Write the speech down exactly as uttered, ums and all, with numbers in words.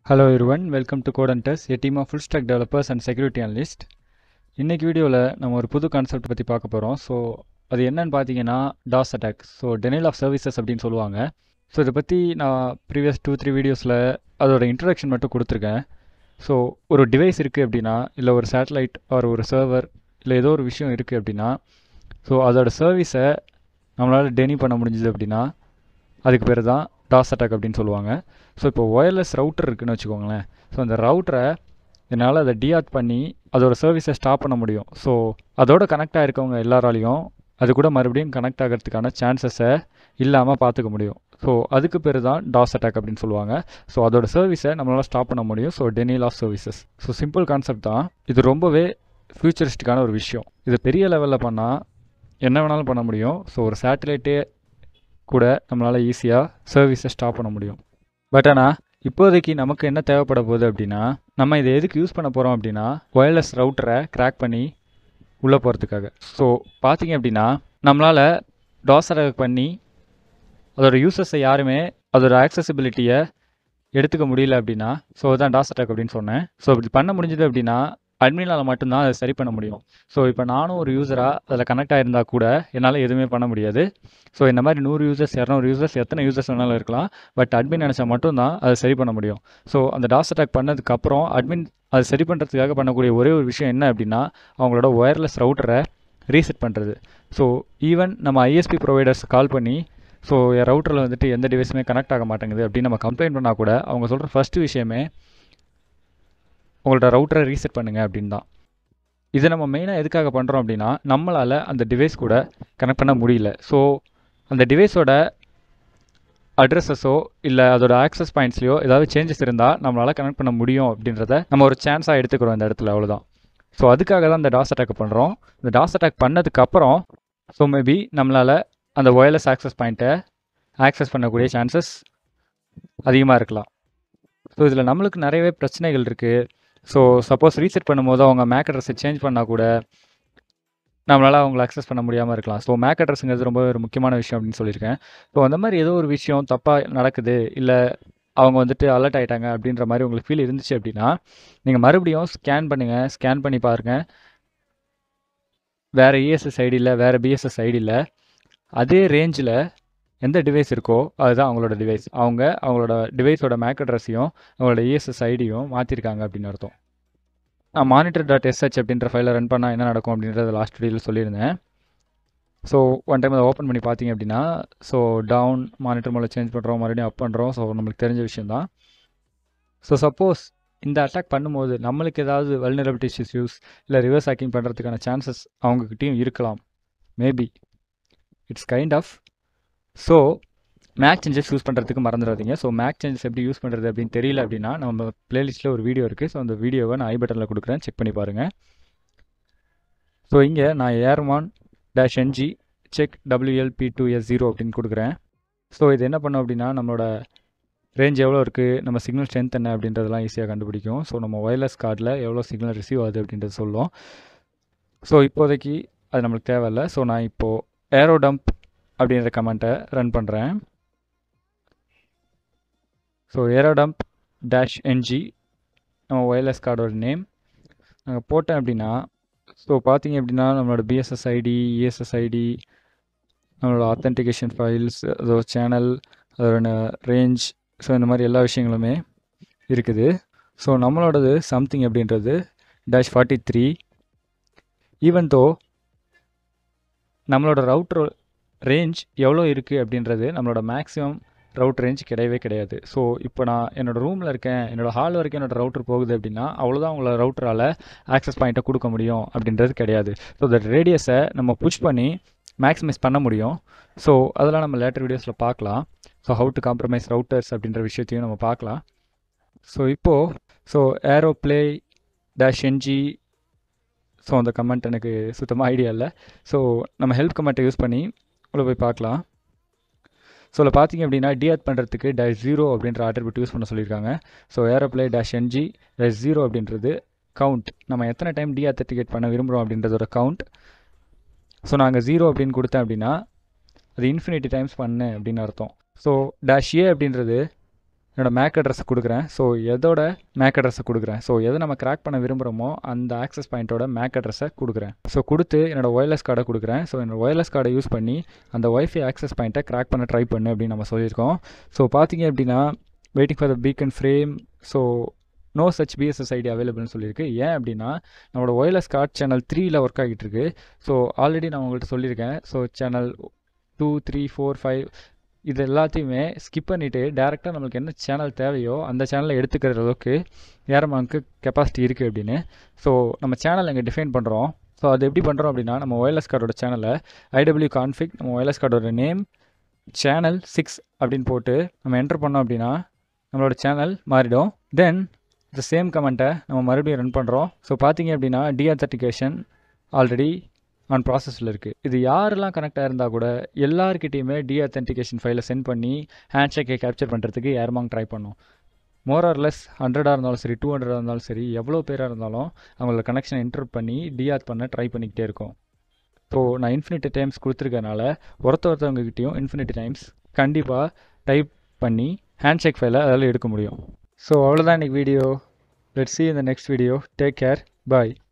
Hello everyone, welcome to Codehunters, a team of full stack developers and security analysts. இன்னைக்கு வீடியோவில் நம்ம ஒரு புது கான்செப்ட் பற்றி பார்க்க போகிறோம். ஸோ அது என்னன்னு பார்த்தீங்கன்னா DoS attack. So denial of services அப்படின்னு சொல்லுவாங்க. ஸோ இதை பற்றி நான் ப்ரீவியஸ் டூ த்ரீ வீடியோஸில் அதோட இன்ட்ரடக்ஷன் மட்டும் கொடுத்துருக்கேன். ஸோ ஒரு டிவைஸ் இருக்குது அப்படின்னா, இல்லை ஒரு சேட்டலைட் ஆர் ஒரு சர்வர் இல்லை ஏதோ ஒரு விஷயம் இருக்குது அப்படின்னா, ஸோ அதோட சர்வீஸை நம்மளால் டெனி பண்ண முடிஞ்சுது அப்படின்னா அதுக்கு பேர் தான் டாஸ் அட்டாக் அப்படின்னு சொல்லுவாங்க. ஸோ இப்போ ஒயர்லெஸ் ரவுட்டர் இருக்குதுன்னு வச்சுக்கோங்களேன். ஸோ அந்த ரவுட்டரை என்னால் அதை டிஆக்ட் பண்ணி அதோட சர்வீஸை ஸ்டாப் பண்ண முடியும். ஸோ அதோட கனெக்ட் ஆகிருக்கவங்க எல்லாராலையும் அது கூட மறுபடியும் கனெக்ட் ஆகிறதுக்கான சான்சஸை இல்லாமல் பார்த்துக்க முடியும். ஸோ அதுக்கு பேர் தான் டாஸ் அட்டாக் அப்படின்னு சொல்லுவாங்க. ஸோ அதோட சர்வீஸை நம்மளால் ஸ்டாப் பண்ண முடியும். So denial of services. So simple concept தான். இது ரொம்பவே ஃபியூச்சரிஸ்டிக்கான ஒரு விஷயம். இது பெரிய லெவலில் பண்ணால் என்ன வேணாலும் பண்ண முடியும். ஸோ ஒரு சேட்டலைட்டே கூட நம்மளால் ஈஸியாக சர்வீஸை ஸ்டாப் பண்ண முடியும். பட் ஆனால் இப்போதைக்கு நமக்கு என்ன தேவைப்பட போகுது அப்படின்னா, நம்ம இதை எதுக்கு யூஸ் பண்ண போகிறோம் அப்படின்னா ஒயர்லெஸ் ரவுட்டரை கிராக் பண்ணி உள்ளே போகிறதுக்காக. ஸோ பார்த்தீங்க அப்படின்னா நம்மளால் டாஸ் அட்டாக் பண்ணி அதோட யூசர்ஸை யாருமே அதோட ஆக்சசிபிலிட்டியை எடுத்துக்க முடியல அப்படின்னா, ஸோ அதுதான் டாஸ் அட்டாக் அப்படின்னு சொன்னேன். ஸோ இப்படி பண்ண முடிஞ்சது அப்படின்னா அட்மினால் மட்டும்தான் அதை சரி பண்ண முடியும். ஸோ இப்போ நானும் ஒரு யூஸராக அதில் கனெக்ட் ஆகிருந்தால் கூட என்னால் எதுவுமே பண்ண முடியாது. ஸோ இந்த மாதிரி நூறு யூசர்ஸ் இரநூறு யூசர்ஸ் எத்தனை யூசர்ஸ் வேணாலும் இருக்கலாம். பட் அட்மின் நினச்சா மட்டும்தான் அதை சரி பண்ண முடியும். ஸோ அந்த டாஸ் அட்டாக் பண்ணதுக்கப்புறம் அட்மின் அதை சரி பண்ணுறதுக்காக பண்ணக்கூடிய ஒரே ஒரு விஷயம் என்ன அப்படின்னா அவங்களோட ஒயர்லெஸ் ரவுட்டரை ரீசெட் பண்ணுறது. ஸோ ஈவன் நம்ம ஐஎஸ்பி ப்ரொவைடர்ஸ் கால் பண்ணி ஸோ என் ரவுட்டரில் வந்துட்டு எந்த டிவைஸுமே கனெக்ட் ஆக மாட்டேங்குது அப்படின்னு நம்ம கம்ப்ளைண்ட் பண்ணால் கூட அவங்க சொல்கிற ஃபஸ்ட்டு விஷயமே உங்களோட ரவுட்டரை ரீசெட் பண்ணுங்கள் அப்படின்னு தான். இதை நம்ம மெயினாக எதுக்காக பண்ணுறோம் அப்படின்னா நம்மளால் அந்த டிவைஸ் கூட கனெக்ட் பண்ண முடியல. ஸோ அந்த டிவைஸோட அட்ரஸஸோ இல்லை அதோட ஆக்சஸ் பாயிண்ட்ஸ்லையோ ஏதாவது சேஞ்சஸ் இருந்தால் நம்மளால் கனெக்ட் பண்ண முடியும் அப்படின்றத நம்ம ஒரு சான்ஸாக எடுத்துக்கிறோம் இந்த இடத்துல, அவ்வளோதான். ஸோ அதுக்காக தான் இந்த டாஸ் அட்டாக் பண்ணுறோம். இந்த டாஸ் அட்டாக் பண்ணதுக்கப்புறம் ஸோ மேபி நம்மளால் அந்த ஒயர்லெஸ் ஆக்சஸ் பாயிண்ட்டை ஆக்சஸ் பண்ணக்கூடிய சான்சஸ் அதிகமாக இருக்கலாம். ஸோ இதில் நம்மளுக்கு நிறையவே பிரச்சனைகள் இருக்குது. ஸோ சப்போஸ் ரீசெட் பண்ணும்போது அவங்க மேக் அட்ரஸை சேஞ்ச் பண்ணால் கூட நம்மளால் அவங்களை அக்சஸ் பண்ண முடியாமல் இருக்கலாம். ஸோ மேக் அட்ரஸுங்கிறது ரொம்ப ஒரு முக்கியமான விஷயம் அப்படின்னு சொல்லியிருக்கேன். ஸோ அந்த மாதிரி ஏதோ ஒரு விஷயம் தப்பாக நடக்குது இல்லை அவங்க வந்துட்டு அலர்ட் ஆகிட்டாங்க அப்படின்ற மாதிரி உங்களுக்கு ஃபீல் இருந்துச்சு அப்படின்னா நீங்கள் மறுபடியும் ஸ்கேன் பண்ணுங்கள். ஸ்கேன் பண்ணி பாருங்கள். வேறு இஎஸ்எஸ் ஐடியில் வேறு பிஎஸ்எஸ் ஐடியில் அதே ரேஞ்சில் எந்த டிவைஸ் இருக்கோ அதுதான் அவங்களோட டிவைஸ். அவங்க அவங்களோட டிவைஸோட மேக் அட்ரஸையும் அவங்களோட இஎஸ்எஸ் ஐடியும் மாற்றிருக்காங்க அப்படின்னு அர்த்தம். நான் மானிட்டர் டாட் எஸ்ஹெச் அப்படின்ற ஃபைலை ரன் பண்ணால் என்ன நடக்கும் அப்படின்றத லாஸ்ட் வீடியோவில் சொல்லியிருந்தேன். ஸோ ஒன் டைம் அதை ஓப்பன் பண்ணி பார்த்தீங்க அப்படின்னா ஸோ டவுன் மானிட்டர் மூலம் சேஞ்ச் பண்ணுறோம், மறுபடியும் அப் பண்ணுறோம். ஸோ நம்மளுக்கு தெரிஞ்ச விஷயம் தான். ஸோ சப்போஸ் இந்த அட்டாக் பண்ணும்போது நம்மளுக்கு ஏதாவது வல்னரபிலிட்டிஸ் இஷ்யூஸ் இல்லை ரிவர்ஸ் ஹேக்கிங் பண்ணுறதுக்கான சான்சஸ் அவங்கக்கிட்டையும் இருக்கலாம். Maybe it's kind of. So MAC changes use பண்ணுறதுக்கு மறந்துடாதீங்க. ஸோ மேக் சேஞ்சஸ் எப்படி யூஸ் பண்ணுறது அப்படின்னு தெரியல அப்படின்னா நம்ம பிளேலிஸ்ட்டில் ஒரு வீடியோ இருக்குது. ஸோ அந்த வீடியோவை நான் ஐ பட்டனில் கொடுக்குறேன், செக் பண்ணி பாருங்கள். ஸோ இங்கே நான் airmon dash NG check WLP two S zero அப்படின்னு கொடுக்குறேன். ஸோ இது என்ன பண்ணோம் அப்படின்னா நம்மளோட ரேஞ்ச் எவ்வளோ இருக்குது, நம்ம சிக்னல் ஸ்ட்ரென்த் என்ன அப்படின்றதெல்லாம் ஈஸியாக கண்டுபிடிக்கும். ஸோ நம்ம ஒயர்லெஸ் கார்டில் எவ்வளோ சிக்னல் ரிசீவ் ஆகுது அப்படின்றது சொல்லும். ஸோ இப்போதைக்கு அது நம்மளுக்கு தேவையில்லை. ஸோ நான் இப்போது ஏரோ டம்ப் அப்படின்ற கமெண்ட்டை ரன் பண்ணுறேன். So airodump dash NG நம்ம ஒயர்லெஸ் கார்டோட நேம் நாங்கள் போட்டேன் அப்படின்னா ஸோ பார்த்தீங்க அப்படின்னா நம்மளோட பிஎஸ்எஸ் ஐடி, இஎஸ்எஸ் ஐடி, நம்மளோட ஆத்தென்டிகேஷன் ஃபைல்ஸ், அதோட சேனல், அதோட ரேஞ்ச், ஸோ இந்த மாதிரி எல்லா விஷயங்களுமே இருக்குது. ஸோ நம்மளோடது சம்திங் அப்படின்றது dash forty three. Even though நம்மளோட ரவுட்டர் ரேஞ்ச் எவ்வளோ இருக்குது அப்படின்றது நம்மளோட மேக்ஸிமம் ரவுட் ரேஞ்ச் கிடையவே கிடையாது. ஸோ இப்போ நான் என்னோடய ரூமில் இருக்கேன், என்னோடய ஹால் வரைக்கும் என்னோடய ரவுட்டர் போகுது அப்படின்னா அவ்வளோதான் உங்களோட ரவுட்டரால் ஆக்சஸ் பாயிண்ட்டை கொடுக்க முடியும் அப்படின்றது கிடையாது. ஸோ இந்த ரேடியஸை நம்ம புஷ் பண்ணி மேக்ஸிமைஸ் பண்ண முடியும். ஸோ அதெல்லாம் நம்ம லேட்டர் வீடியோஸில் பார்க்கலாம். So how to compromise routers அப்படின்ற விஷயத்தையும் நம்ம பார்க்கலாம். ஸோ இப்போது so aireplay dash NG so அந்த கமெண்ட் எனக்கு சுத்தமாக ஐடியா இல்லை. ஸோ நம்ம ஹெல்ப் கமெண்ட்டை யூஸ் பண்ணி உள்ள போய் பார்க்கலாம். ஸோ அதில் பார்த்தீங்க அப்படின்னா டிஆட் பண்ணுறதுக்கு டேஷ் ஜீரோ அப்படின்ற ஆட்ரிபியூட் யூஸ் பண்ண சொல்லியிருக்காங்க. So aireplay dash NG dash zero அப்படின்றது கவுண்ட், நம்ம எத்தனை டைம் டிஆத்தென்டிகேட் பண்ண விரும்புகிறோம் அப்படின்றதோட கவுண்ட். ஸோ நாங்கள் ஜீரோ அப்படின்னு கொடுத்தேன் அப்படின்னா அது இன்ஃபினிட்டி டைம்ஸ் பண்ணு அப்படின்னு அர்த்தம். ஸோ டேஷ் ஏ அப்படின்றது என்னோடய மேக் அட்ரஸை கொடுக்குறேன். ஸோ எதோட மேக் அட்ரஸை கொடுக்குறேன், ஸோ எதை நம்ம கிராக் பண்ண விரும்புகிறோமோ அந்த ஆக்சஸ் பாயிண்ட்டோட மேக் அட்ரஸை கொடுக்குறேன். ஸோ கொடுத்து என்னோடய ஒயர்லெஸ் கார்டை கொடுக்குறேன். ஸோ என்னோடய ஒயர்லெஸ் கார்டை யூஸ் பண்ணி அந்த ஒய்ஃபை ஆக்சஸ் பாயிண்ட்டை கிராக் பண்ண ட்ரை பண்ணு அப்படின்னு நம்ம சொல்லியிருக்கோம். ஸோ பார்த்தீங்க அப்படின்னா waiting for the beacon frame, so no such BSS ID அவைலபிள்னு சொல்லியிருக்கு. ஏன் அப்படின்னா நம்மளோட ஒயர்லெஸ் கார்டு சேனல் த்ரீயில் ஒர்க் ஆகிட்டு இருக்கு. ஸோ ஆல்ரெடி நான் உங்கள்கிட்ட சொல்லியிருக்கேன். So channel two three four five இது எல்லாத்தையுமே ஸ்கிப் பண்ணிவிட்டு டேரெக்டாக நம்மளுக்கு என்ன சேனல் தேவையோ அந்த சேனலை எடுத்துக்கிற அளவுக்கு ஏர்மாங்க்கு கெப்பாசிட்டி இருக்குது அப்படின்னு. ஸோ நம்ம சேனல் இங்கே டிஃபைன் பண்ணுறோம். ஸோ அது எப்படி பண்ணுறோம் அப்படின்னா நம்ம ஒயர்லெஸ் கார்டோட சேனலை ஐடபிள்யூ கான்ஃபிக் நம்ம ஒயர்லெஸ் கார்டோட நேம் சேனல் சிக்ஸ் அப்படின்னு போட்டு நம்ம என்டர் பண்ணோம் அப்படின்னா நம்மளோட சேனல் மாறிடும். தென் இந்த சேம் கமெண்ட்டை நம்ம மறுபடியும் ரன் பண்ணுறோம். ஸோ பார்த்தீங்க அப்படின்னா டீஅத்தன்டிகேஷன் ஆல்ரெடி ஆன் ப்ராசஸில் இருக்குது. இது யாரெல்லாம் கனெக்ட் ஆயிருந்தால் கூட எல்லாருக்கிட்டையுமே டீஅத்தன்டிகேஷன் ஃபைலை சென்ட் பண்ணி ஹேண்ட்ஷேக்கை கேப்சர் பண்ணுறதுக்கு ஏர்மாங் ட்ரை பண்ணும். மோர் ஆர் லெஸ் ஹண்ட்ரடாக இருந்தாலும் சரி, டூ ஹண்ட்ரடாக இருந்தாலும் சரி, எவ்வளோ பேராக இருந்தாலும் அவங்களோட கனெக்ஷனை இன்டர் பண்ணி டீஆத் பண்ண ட்ரை பண்ணிக்கிட்டே இருக்கும். ஸோ நான் இன்ஃபினிட்டி டைம்ஸ் கொடுத்துருக்கனால ஒருத்த ஒருத்தவங்ககிட்டையும் இன்ஃபினிட்டி டைம்ஸ் கண்டிப்பாக டைப் பண்ணி ஹேண்ட்ஷேக் ஃபைலை அதில் எடுக்க முடியும். ஸோ அவ்வளோதான் இன்றைக்கி video. Let's see in the next video. Take care. Bye.